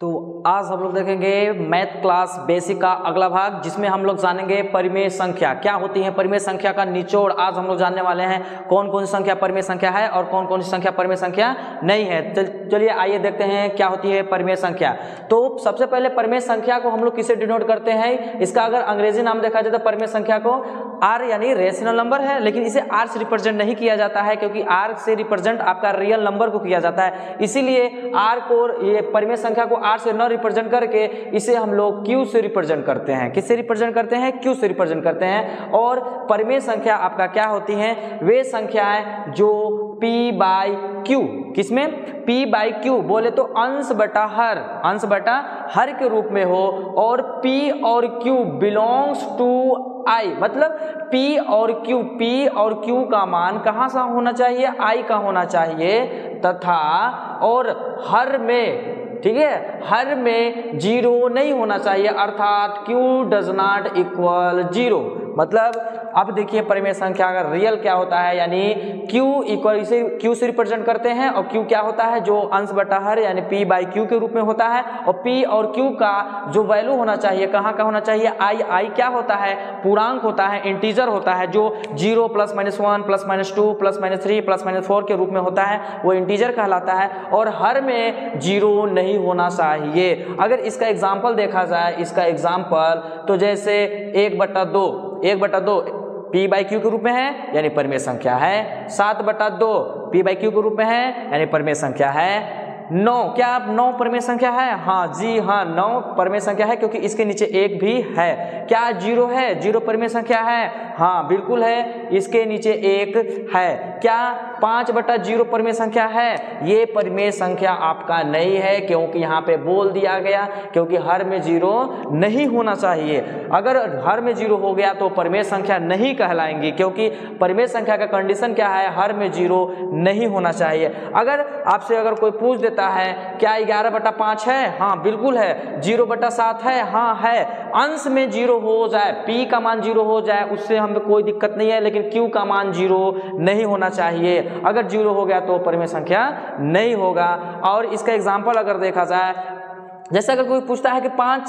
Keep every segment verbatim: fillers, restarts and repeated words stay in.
तो आज हम लोग देखेंगे मैथ क्लास बेसिक का अगला भाग, जिसमें हम लोग जानेंगे परिमेय संख्या क्या होती है। परिमेय संख्या का निचोड़ आज हम लोग जानने वाले हैं, कौन कौन सी संख्या परिमेय संख्या है और कौन कौन सी संख्या परिमेय संख्या नहीं है। चल चलिए आइए देखते हैं क्या होती है परिमेय संख्या। तो सबसे पहले परिमेय संख्या को हम लोग किसे डिनोट करते हैं, इसका अगर अंग्रेजी नाम देखा जाए तो परिमेय संख्या को आर यानी रेशनल नंबर है, लेकिन इसे आर से रिप्रेजेंट नहीं किया जाता है क्योंकि आर से रिप्रेजेंट आपका रियल नंबर को किया जाता है। इसीलिए आर को, ये परिमेय संख्या को आर से न रिप्रेजेंट करके इसे हम लोग क्यू से रिप्रेजेंट करते हैं। किससे रिप्रेजेंट करते हैं? क्यू से रिप्रेजेंट करते हैं। और परिमेय संख्या आपका क्या होती है? वे संख्याएं जो P बाई क्यू, किसमें? P बाई क्यू बोले तो अंश बटा हर, अंश बटा हर के रूप में हो, और P और Q बिलोंग्स टू I, मतलब P और Q, P और Q का मान कहाँ सा होना चाहिए? I का होना चाहिए, तथा और हर में, ठीक है, हर में जीरो नहीं होना चाहिए, अर्थात Q does not equal zero. मतलब अब देखिए परिमेय संख्या का रियल क्या होता है, यानी Q इक्वल, इसे Q से रिप्रेजेंट करते हैं, और Q क्या होता है? जो अंश बटा हर यानी P बाई Q के रूप में होता है। और P और Q का जो वैल्यू होना चाहिए, कहाँ का होना चाहिए? I, I क्या होता है? पूर्णांक होता है, इंटीजर होता है, जो zero plus minus one plus minus two plus minus three plus minus four के रूप में होता है, वो इंटीजर कहलाता है। और हर में जीरो नहीं होना चाहिए। अगर इसका एग्जाम्पल देखा जाए, इसका एग्जाम्पल तो जैसे एक बटा दो, एक बटा दो P बाई क्यू के रूप में है यानी परिमेय संख्या है। सात बटा दो P बाई क्यू के रूप में है यानी परिमेय संख्या है। नौ, क्या आप नौ परिमेय संख्या है? हाँ जी हाँ, नौ परिमेय संख्या है क्योंकि इसके नीचे एक भी है। क्या जीरो है? जीरो परिमेय संख्या है? हाँ बिल्कुल है, इसके नीचे एक है। क्या पाँच बटा जीरो परिमेय संख्या है? ये परिमेय संख्या आपका नहीं है, क्योंकि यहाँ पे बोल दिया गया, क्योंकि हर में जीरो नहीं होना चाहिए। अगर हर में जीरो हो गया तो परिमेय संख्या नहीं कहलाएंगी, क्योंकि परिमेय संख्या का कंडीशन क्या है? हर में जीरो नहीं होना चाहिए। अगर आपसे अगर कोई पूछ देता है क्या ग्यारह बटा पाँच है? हाँ बिल्कुल है। जीरो बटा सात है? हाँ है। अंश में जीरो हो जाए, P का मान जीरो हो जाए, उससे हमें कोई दिक्कत नहीं है, लेकिन Q का मान जीरो नहीं होना चाहिए। अगर जीरो हो गया तो परिमेय संख्या नहीं होगा। और इसका एग्जाम्पल अगर देखा जाए, जैसे अगर कोई पूछता है कि पाँच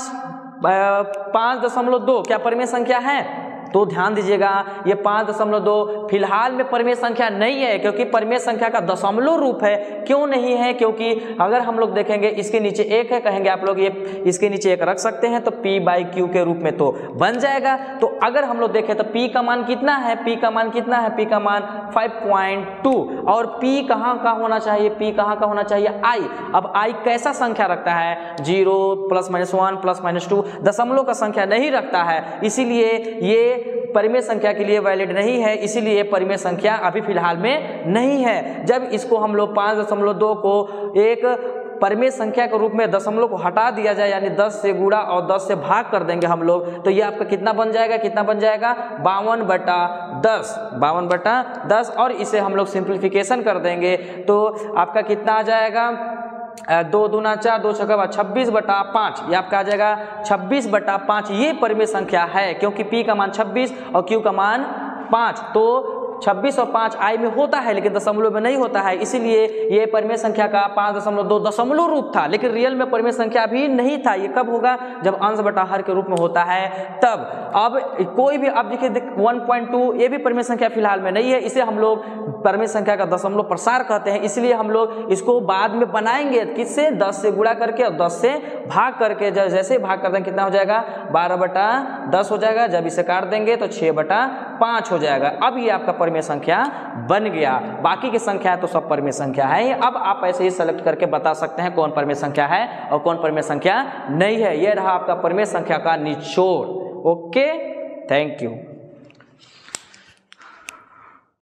पाँच दशमलव दो क्या परिमेय संख्या है, तो ध्यान दीजिएगा ये पाँच दशमलव दो फिलहाल में परिमेय संख्या नहीं है, क्योंकि परिमेय संख्या का दशमलव रूप है। क्यों नहीं है? क्योंकि अगर हम लोग देखेंगे इसके नीचे एक है, कहेंगे आप लोग ये इसके नीचे एक रख सकते हैं तो P बाई क्यू के रूप में तो बन जाएगा। तो अगर हम लोग देखें तो P का मान कितना है? P का मान कितना है? P का मान फाइव पॉइंट टू। और P कहाँ का होना चाहिए? P कहाँ का होना चाहिए? I। अब I कैसा संख्या रखता है? Zero plus minus one plus minus two, दशमलव का संख्या नहीं रखता है, इसीलिए ये परिमेय संख्या के लिए वैलिड नहीं है। इसीलिए परिमेय संख्या अभी फिलहाल में नहीं है। जब इसको हम लोग पाँच दशमलव दो को एक परिमेय संख्या के रूप में दशमलव को हटा दिया जाए, यानी दस से गुणा और दस से भाग कर देंगे हम लोग, तो ये आपका कितना बन जाएगा? कितना बन जाएगा? बावन बटा दस, बावन बटा दस। और इसे हम लोग सिंप्लीफिकेशन कर देंगे तो आपका कितना आ जाएगा? दो दूना चार, दो छक्का छब्बीस बटा पाँच, ये आपका आ जाएगा छब्बीस बटा पाँच। ये परिमेय संख्या है, क्योंकि P का मान छब्बीस और Q का मान पाँच। तो छब्बीस और पाँच आई में होता है, लेकिन दशमलव में नहीं होता है, इसीलिए ये परिमेय संख्या का पाँच दशमलव दो दशमलव रूप था, लेकिन रियल में परिमेय संख्या भी नहीं था। ये कब होगा? जब अंश बटा हर के रूप में होता है तब। अब कोई भी, अब देखिए वन पॉइंट टू ये भी परिमेय संख्या फिलहाल में नहीं है, इसे हम लोग परिमेय संख्या का दशमलव प्रसार कहते हैं। इसलिए हम लोग इसको बाद में बनाएंगे, किससे? दस से गुणा करके और दस से भाग करके। जब जैसे भाग कर देंगे कितना हो जाएगा? बारह बटा दस हो जाएगा। जब इसे काट देंगे तो छः बटा पाँच हो जाएगा। अब ये आपका परिमेय संख्या बन गया। बाकी की संख्या तो सब परिमेय संख्या है। अब आप ऐसे ही सेलेक्ट करके बता सकते हैं कौन परिमेय संख्या है और कौन परिमेय संख्या नहीं है। यह रहा आपका परिमेय संख्या का निचोड़। Okay, thank you.